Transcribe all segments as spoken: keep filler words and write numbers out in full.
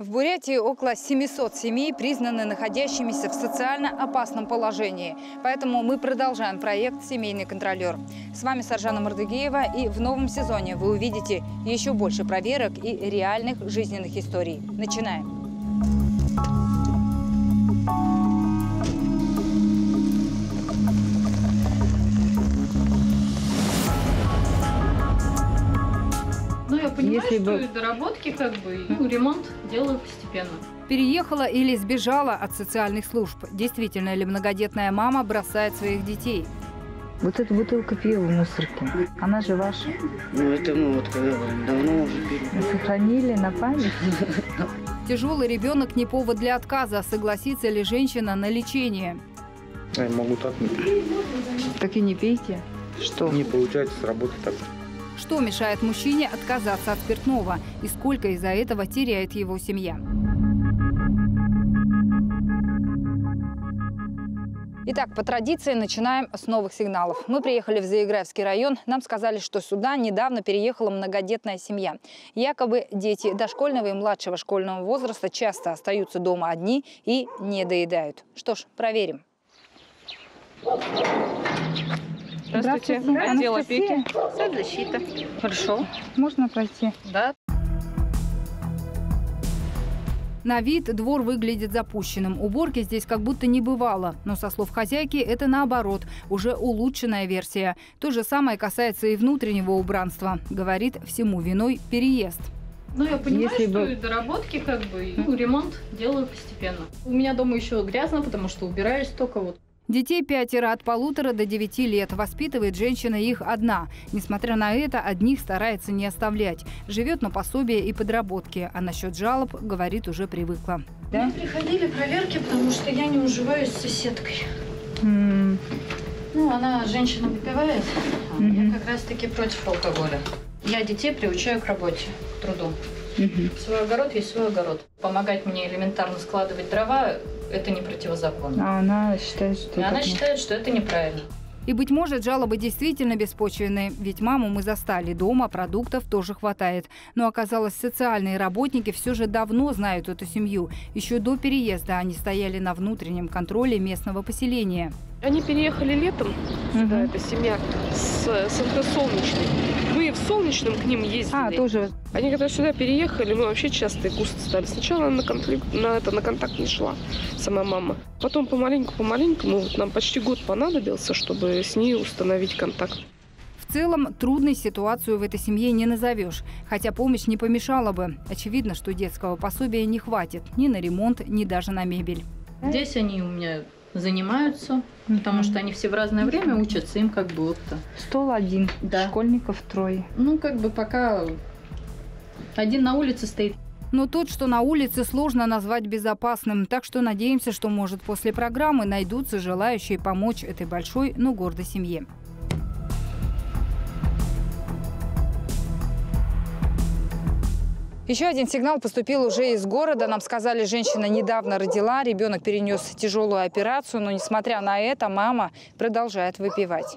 В Бурятии около семисот семей признаны находящимися в социально опасном положении. Поэтому мы продолжаем проект «Семейный контролер». С вами Саржана Мардыгеева, и в новом сезоне вы увидите еще больше проверок и реальных жизненных историй. Начинаем. Ну, я понимаю, Если что бы... и доработки, как бы, ну, ремонт делаю постепенно. Переехала или сбежала от социальных служб. Действительно ли многодетная мама бросает своих детей? Вот эта бутылка пива в мусорке, она же ваша. Ну, это мы вот когда давно уже пили. Вы сохранили на память? Тяжелый ребенок не повод для отказа. Согласится ли женщина на лечение? Я могу так не пить. Так и не пейте. Что? Не получается с работы так. Что мешает мужчине отказаться от спиртного? И сколько из-за этого теряет его семья? Итак, по традиции начинаем с новых сигналов. Мы приехали в Заиграевский район. Нам сказали, что сюда недавно переехала многодетная семья. Якобы дети дошкольного и младшего школьного возраста часто остаются дома одни и не доедают. Что ж, проверим. Здравствуйте. Отдел опеки. Соцзащита. Хорошо. Можно пройти? Да. На вид двор выглядит запущенным. Уборки здесь как будто не бывало. Но, со слов хозяйки, это наоборот, уже улучшенная версия. То же самое касается и внутреннего убранства. Говорит, всему виной переезд. Ну, я понимаю, Если что бы- и доработки, как бы, ну, ремонт делаю постепенно. У меня дома еще грязно, потому что убираюсь только вот. Детей пятеро, от полутора до девяти лет. Воспитывает женщина их одна. Несмотря на это, одних старается не оставлять. Живет на пособие и подработке. А насчет жалоб, говорит, уже привыкла. Да? Мне приходили проверки, потому что я не уживаюсь с соседкой. М, Ну, она женщина выпивает, а Мгм. я как раз-таки против алкоголя. Я детей приучаю к работе, к труду. мгм. Свой огород есть свой огород. Помогать мне элементарно складывать дрова – это не противозаконно. А она считает, что И она так не- считает, что это неправильно. И, быть может, жалобы действительно беспочвенные. Ведь маму мы застали дома, продуктов тоже хватает. Но оказалось, социальные работники все же давно знают эту семью. Еще до переезда они стояли на внутреннем контроле местного поселения. Они переехали летом, сюда, Мгм. эта семья, с, с эн тэ Солнечной. Мы в Солнечном к ним ездили. А, тоже. Они когда сюда переехали, мы вообще часто кушать стали. Сначала она на конфликт, на, это, на контакт не шла, сама мама. Потом помаленьку-помаленьку, ну, вот нам почти год понадобился, чтобы с ней установить контакт. В целом, трудной ситуацию в этой семье не назовешь. Хотя помощь не помешала бы. Очевидно, что детского пособия не хватит ни на ремонт, ни даже на мебель. Здесь они у меня занимаются, потому что они все в разное время учатся, им как бы вот-то. Стол один, Да. школьников трое. Ну, как бы пока один на улице стоит. Но тот, что на улице, сложно назвать безопасным. Так что надеемся, что, может, после программы найдутся желающие помочь этой большой, но гордой семье. Еще один сигнал поступил уже из города. Нам сказали, женщина недавно родила, ребенок перенес тяжелую операцию, но, несмотря на это, мама продолжает выпивать.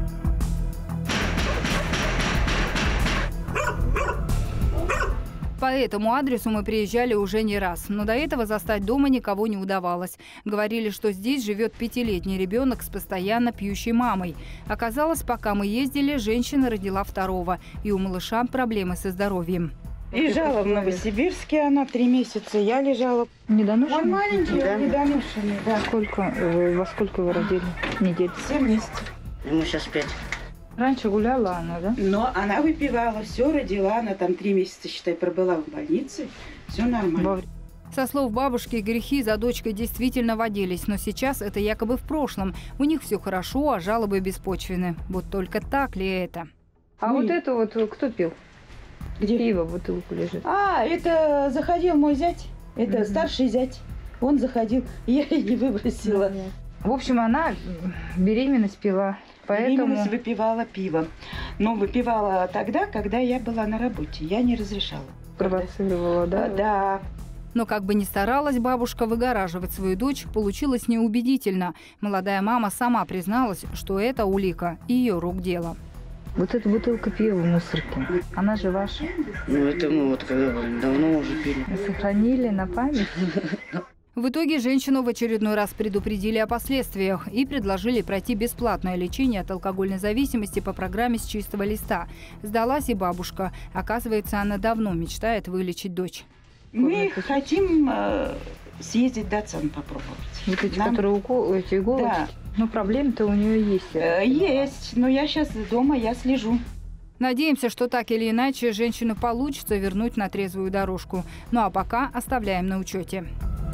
По этому адресу мы приезжали уже не раз, но до этого застать дома никого не удавалось. Говорили, что здесь живет пятилетний ребенок с постоянно пьющей мамой. Оказалось, пока мы ездили, женщина родила второго, и у малыша проблемы со здоровьем. Лежала в Новосибирске она три месяца, я лежала. Недоношенный? Он маленький, Да. он недоношенный, да. Сколько, э, во сколько вы родили? Недель? Семь месяцев. Ему сейчас пять. Раньше гуляла она, да? Но она выпивала, все родила, она там три месяца, считай, пробыла в больнице, все нормально. Во- Со слов бабушки, грехи за дочкой действительно водились, но сейчас это якобы в прошлом. У них все хорошо, а жалобы беспочвены. Вот только так ли это? А Ну вот и- это вот кто пил? Где? Пиво в бутылку лежит. А, это заходил мой зять, это Мгм. старший зять. Он заходил, я и не выбросила. В общем, она м, беременность пила, поэтому... Беременность выпивала пиво. Но выпивала тогда, когда я была на работе, я не разрешала. Провоцировала, да? А, Да. Но как бы ни старалась бабушка выгораживать свою дочь, получилось неубедительно. Молодая мама сама призналась, что это улика ее рук дело. Вот эта бутылка пива в мусорке, она же ваша. Ну, это мы вот когда были, давно уже пили. Сохранили на память? В итоге женщину в очередной раз предупредили о последствиях и предложили пройти бесплатное лечение от алкогольной зависимости по программе «С чистого листа». Сдалась и бабушка. Оказывается, она давно мечтает вылечить дочь. Мы хотим э, съездить датсан попробовать. Вот эти, Нам- которые укол, эти иголочки? Да. Ну, проблемы-то у нее есть. Э, есть, но я сейчас дома, я слежу. Надеемся, что так или иначе женщину получится вернуть на трезвую дорожку. Ну а пока оставляем на учете.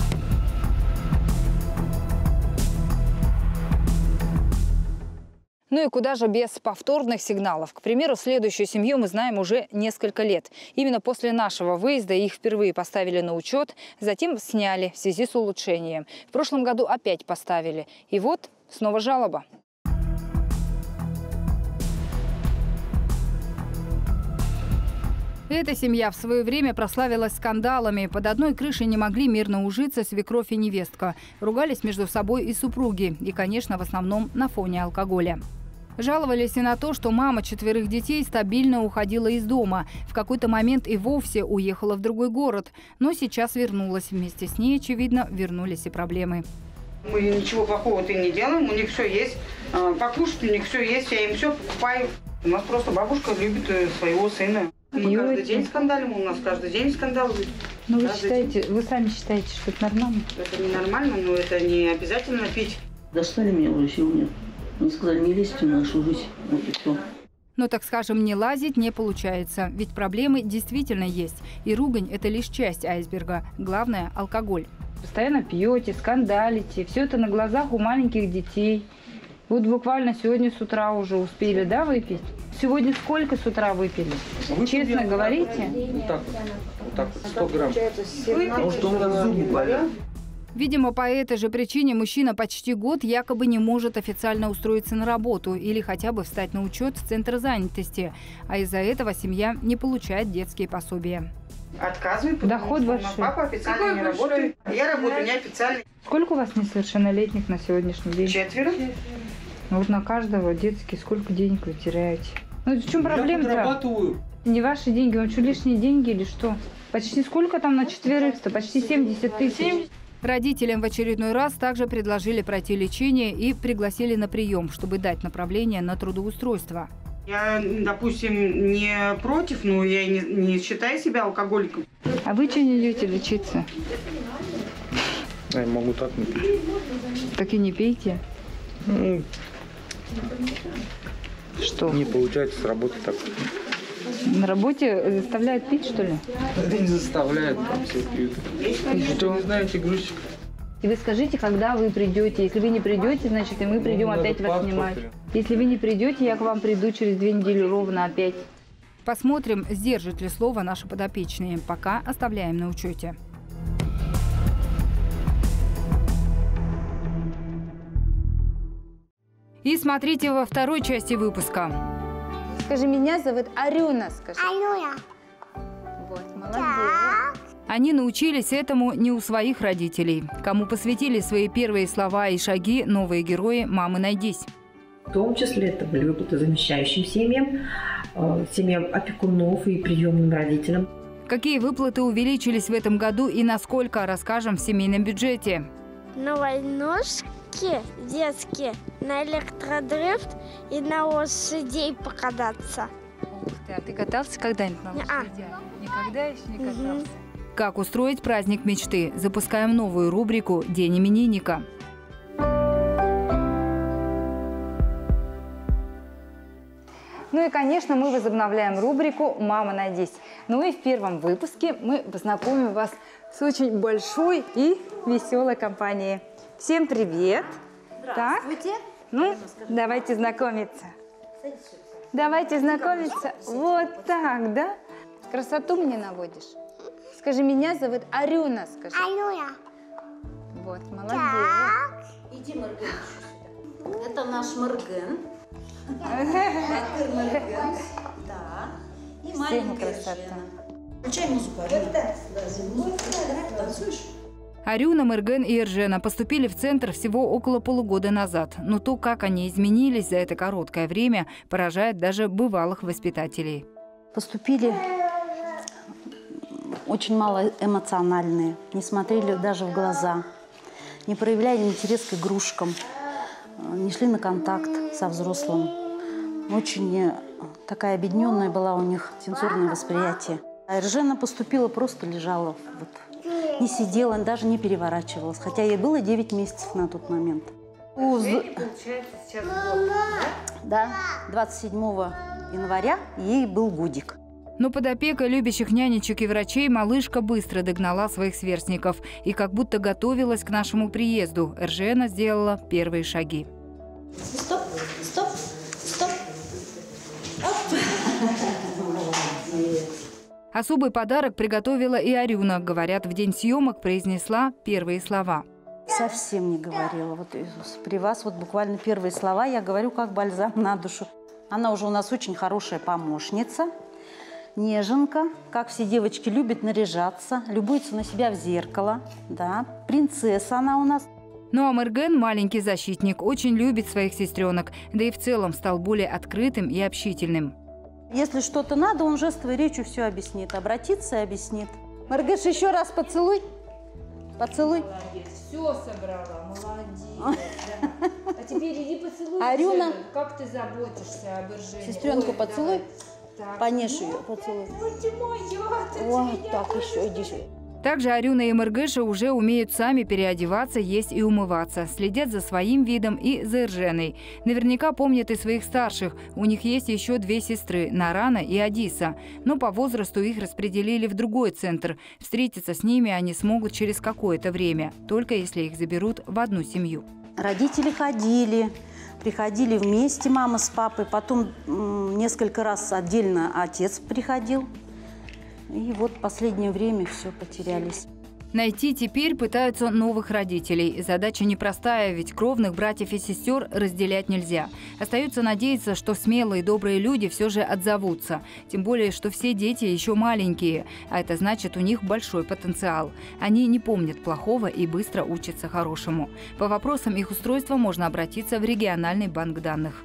Ну и куда же без повторных сигналов? К примеру, следующую семью мы знаем уже несколько лет. Именно после нашего выезда их впервые поставили на учет, затем сняли в связи с улучшением. В прошлом году опять поставили. И вот снова жалоба. Эта семья в свое время прославилась скандалами. Под одной крышей не могли мирно ужиться свекровь и невестка. Ругались между собой и супруги. И, конечно, в основном на фоне алкоголя. Жаловались и на то, что мама четверых детей стабильно уходила из дома. В какой-то момент и вовсе уехала в другой город. Но сейчас вернулась. Вместе с ней, очевидно, вернулись и проблемы. Мы ничего плохого-то и не делаем, у них все есть. Покушать у них все есть, я им все покупаю. У нас просто бабушка любит своего сына. Мы Пьете? каждый день скандалим, у нас каждый день скандал. Ну, вы Каждый считаете, вы сами считаете, что это нормально? Это ненормально, но это не обязательно пить. Достали меня уже сегодня. Они сказали, не лезьте в нашу жизнь. Вот и все. Но, так скажем, не лазить не получается. Ведь проблемы действительно есть. И ругань – это лишь часть айсберга. Главное – алкоголь. Постоянно пьете, скандалите. Все это на глазах у маленьких детей. Вот буквально сегодня с утра уже успели, да, выпить? Сегодня сколько с утра выпили? Честно говорите? Вот так вот. Вот так вот. сто грамм. Потому что у нас зубы болят. Видимо, по этой же причине мужчина почти год якобы не может официально устроиться на работу или хотя бы встать на учет в центр занятости. А из-за этого семья не получает детские пособия. Отказываю, потому Доход что у нас большой. папа официально не работает. Я работаю неофициально. Сколько у вас несовершеннолетних на сегодняшний день? Четверо. Ну, вот на каждого детский сколько денег вы теряете? Ну, в чем Я проблема-то? подрабатываю. Не ваши деньги, вам что, лишние деньги или что? Почти сколько там на четверых-то? Почти семьдесят тысяч. Родителям в очередной раз также предложили пройти лечение и пригласили на прием, чтобы дать направление на трудоустройство. Я, допустим, не против, но я не, не считаю себя алкоголиком. А вы что не идете лечиться? Я могу так не пить. Так и не пейте. Ну, Что? не получается с работы так. На работе заставляют пить, что ли? Да не заставляют, там все пьют. И что? Не знаете, грузчик. И вы скажите, когда вы придете. Если вы не придете, значит, и мы придем Надо опять вас паспорт снимать. или- Если вы не придете, я к вам приду через две недели ровно опять. Посмотрим, сдержит ли слово наши подопечные. Пока оставляем на учете. И смотрите во второй части выпуска. Скажи, меня зовут Арюна, скажи. Алюя. Вот, молодец. Они научились этому не у своих родителей. Кому посвятили свои первые слова и шаги новые герои «Мамы, найдись». В том числе это были выплаты замещающим семьям, э, семьям опекунов и приемным родителям. Какие выплаты увеличились в этом году и насколько, расскажем в семейном бюджете. На войнушки детские, на электродрифт и на лошадей покататься. Ух ты, а ты катался когда-нибудь на Не-а. лошадях? Никогда еще не катался? Мгм. Как устроить праздник мечты? Запускаем новую рубрику «День именинника». Ну и, конечно, мы возобновляем рубрику «Мама, найдись». Ну и в первом выпуске мы познакомим вас с очень большой и веселой компанией. Всем привет! Здравствуйте! Так, ну, давайте знакомиться. Давайте знакомиться. Вот так, да? Красоту мне наводишь. Скажи, меня зовут Арюна, скажи. Алюя. Вот, молодец. Так. Иди, Морген, сюда. Это наш Морген. Да. И маленькая красота. Жена. Включай музыку. Танцуешь? Арюна, Мырген и Эржена поступили в центр всего около полугода назад. Но то, как они изменились за это короткое время, поражает даже бывалых воспитателей. Поступили очень мало эмоциональные, не смотрели даже в глаза, не проявляли интерес к игрушкам, не шли на контакт со взрослым. Очень такая объединенная была у них сенсорное восприятие. А Эржена поступила, просто лежала, вот, не сидела, даже не переворачивалась, хотя ей было девять месяцев на тот момент. Получается, сейчас год, да? Да, двадцать седьмого января ей был годик. Но под опекой любящих нянечек и врачей малышка быстро догнала своих сверстников и как будто готовилась к нашему приезду. Эржена сделала первые шаги. Стоп, стоп, стоп. Особый подарок приготовила и Арюна. Говорят, в день съемок произнесла первые слова. Совсем не говорила. Вот при вас вот буквально первые слова я говорю как бальзам на душу. Она уже у нас очень хорошая помощница, неженка. Как все девочки любят наряжаться, любуется на себя в зеркало. Да, принцесса она у нас. Ну а Мырген, маленький защитник, очень любит своих сестренок, да и в целом стал более открытым и общительным. Если что-то надо, он жестовой речью все объяснит. Обратится и объяснит. Мыргыш, еще раз поцелуй. Поцелуй. Молодец. Все собрала. Молодец. Да. А теперь иди поцелуй. Арюна. Как ты заботишься об Эржене? Сестренку, ой, поцелуй. Так. Понежь ее, поцелуй. Ой, ты моя, ты вот так, еще иди. Также Арюна и Мыргыша уже умеют сами переодеваться, есть и умываться. Следят за своим видом и за Эрженой. Наверняка помнят и своих старших. У них есть еще две сестры – Нарана и Адиса. Но по возрасту их распределили в другой центр. Встретиться с ними они смогут через какое-то время, только если их заберут в одну семью. Родители ходили, приходили вместе, мама с папой. Потом несколько раз отдельно отец приходил. И вот в последнее время все потерялись. Найти теперь пытаются новых родителей. Задача непростая, ведь кровных братьев и сестер разделять нельзя. Остается надеяться, что смелые и добрые люди все же отзовутся. Тем более, что все дети еще маленькие, а это значит, у них большой потенциал. Они не помнят плохого и быстро учатся хорошему. По вопросам их устройства можно обратиться в региональный банк данных.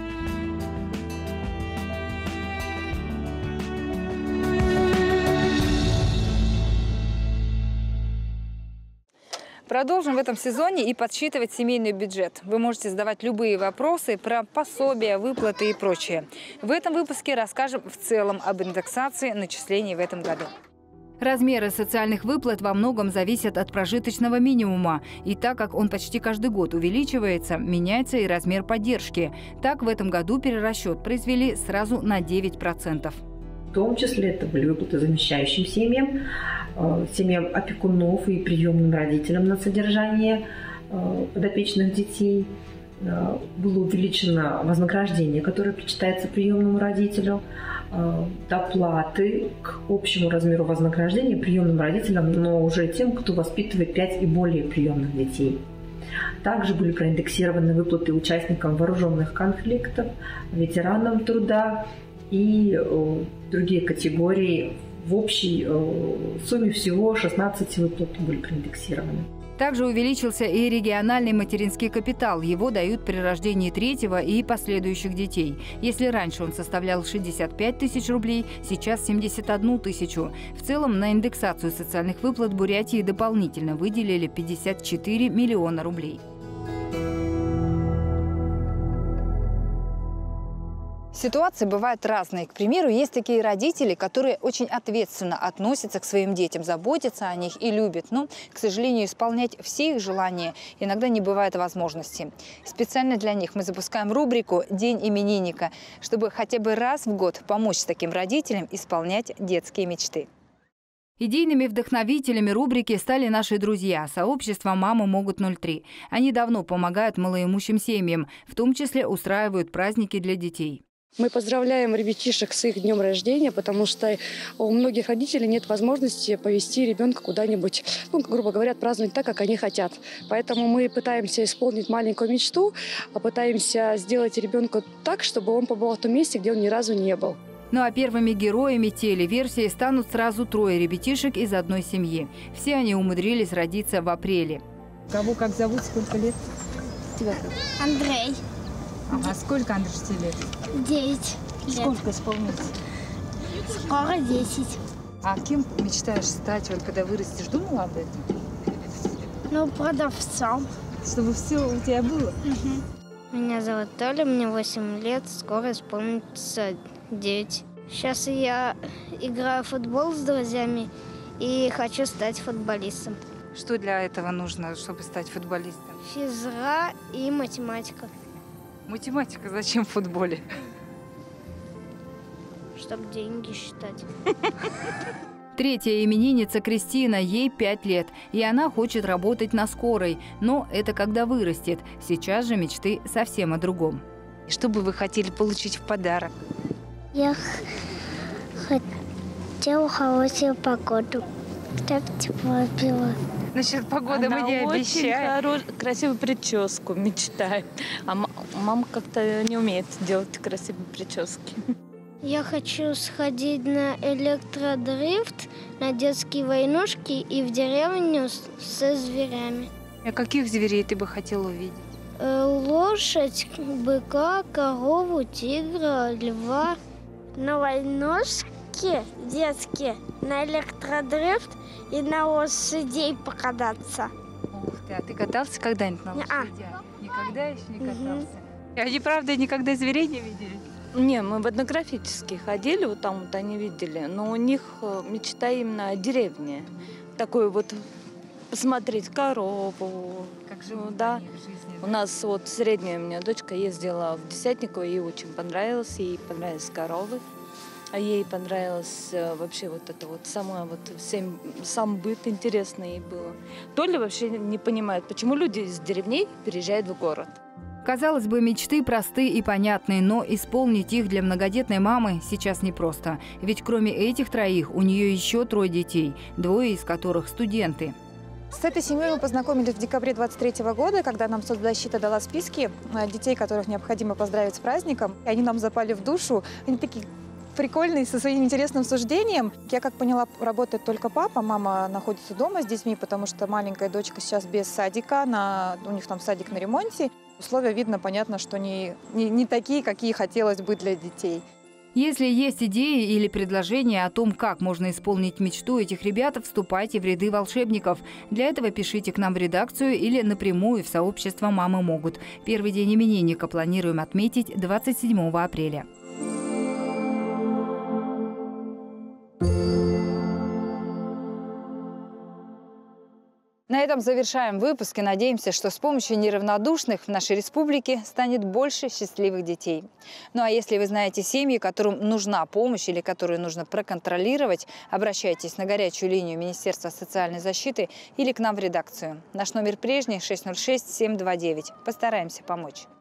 Продолжим в этом сезоне и подсчитывать семейный бюджет. Вы можете задавать любые вопросы про пособия, выплаты и прочее. В этом выпуске расскажем в целом об индексации начислений в этом году. Размеры социальных выплат во многом зависят от прожиточного минимума. И так как он почти каждый год увеличивается, меняется и размер поддержки. Так в этом году перерасчет произвели сразу на девять процентов. В том числе это были выплаты замещающим семьям, семьям опекунов и приемным родителям на содержание подопечных детей. Было увеличено вознаграждение, которое причитается приемному родителю, доплаты к общему размеру вознаграждения приемным родителям, но уже тем, кто воспитывает пять и более приемных детей. Также были проиндексированы выплаты участникам вооруженных конфликтов, ветеранам труда и другие категории. В общей сумме всего шестнадцать выплат были проиндексированы. Также увеличился и региональный материнский капитал. Его дают при рождении третьего и последующих детей. Если раньше он составлял шестьдесят пять тысяч рублей, сейчас семьдесят одну тысячу. В целом на индексацию социальных выплат Бурятии дополнительно выделили пятьдесят четыре миллиона рублей. Ситуации бывают разные. К примеру, есть такие родители, которые очень ответственно относятся к своим детям, заботятся о них и любят. Но, к сожалению, исполнять все их желания иногда не бывает возможности. Специально для них мы запускаем рубрику «День именинника», чтобы хотя бы раз в год помочь таким родителям исполнять детские мечты. Идейными вдохновителями рубрики стали наши друзья – сообщество «Мамы могут ноль три». Они давно помогают малоимущим семьям, в том числе устраивают праздники для детей. Мы поздравляем ребятишек с их днем рождения, потому что у многих родителей нет возможности повезти ребенка куда-нибудь, ну, грубо говоря, праздновать так, как они хотят. Поэтому мы пытаемся исполнить маленькую мечту, а пытаемся сделать ребенка так, чтобы он побывал в том месте, где он ни разу не был. Ну а первыми героями телеверсии станут сразу трое ребятишек из одной семьи. Все они умудрились родиться в апреле. Кого как зовут, сколько лет? Тебя как? Андрей. А сколько, Андрюш, тебе лет? Девять лет. Сколько исполнится? Скоро десять. А кем мечтаешь стать, вот когда вырастешь? Думала об этом? Ну, продавцом. Чтобы все у тебя было? Угу. Меня зовут Толя, мне восемь лет, скоро исполнится девять. Сейчас я играю в футбол с друзьями и хочу стать футболистом. Что для этого нужно, чтобы стать футболистом? Физра и математика. Математика зачем в футболе? Чтобы деньги считать. Третья именинница Кристина, ей пять лет, и она хочет работать на скорой, но это когда вырастет. Сейчас же мечты совсем о другом. Что бы вы хотели получить в подарок? Я хотела хорошую погоду, чтобы тепло было. Насчет погоды Она мы не очень обещаем. Хорош... красивую прическу мечтает. А м- мама как-то не умеет делать красивые прически. Я хочу сходить на электродрифт, на детские войнушки и в деревню с- со зверями. А каких зверей ты бы хотела увидеть? Э, Лошадь, быка, корову, тигра, льва. На войнушки детские, на электродрифт и на лошадей покататься. Ух ты, а ты катался когда-нибудь на Не-а. лошадях? Никогда еще не катался? Они, правда, никогда зверей не видели? Не, мы в этнографический ходили, вот там вот они видели, но у них э, мечта именно о деревне. Такой вот посмотреть корову. Как живут да. они в жизни. У нас вот средняя у меня дочка ездила в Десятниково, ей очень понравилось, ей понравились коровы. А ей понравилось э, вообще вот это вот самое вот всем, сам быт интересный ей было. Толя вообще не понимает, почему люди из деревней переезжают в город. Казалось бы, мечты просты и понятны, но исполнить их для многодетной мамы сейчас непросто. Ведь кроме этих троих у нее еще трое детей, двое из которых студенты. С этой семьей мы познакомились в декабре двадцать третьего года, когда нам соцзащита дала списки детей, которых необходимо поздравить с праздником. И они нам запали в душу. Они такие прикольные, со своим интересным суждением. Я как поняла, работает только папа. Мама находится дома с детьми, потому что маленькая дочка сейчас без садика. На... У них там садик на ремонте. Условия видно, понятно, что не, не, не такие, какие хотелось бы для детей. Если есть идеи или предложения о том, как можно исполнить мечту этих ребят, вступайте в ряды волшебников. Для этого пишите к нам в редакцию или напрямую в сообщество «Мамы могут». Первый день именинника планируем отметить двадцать седьмого апреля. На этом завершаем выпуск и надеемся, что с помощью неравнодушных в нашей республике станет больше счастливых детей. Ну а если вы знаете семьи, которым нужна помощь или которые нужно проконтролировать, обращайтесь на горячую линию Министерства социальной защиты или к нам в редакцию. Наш номер прежний шесть ноль шесть семь два девять. Постараемся помочь.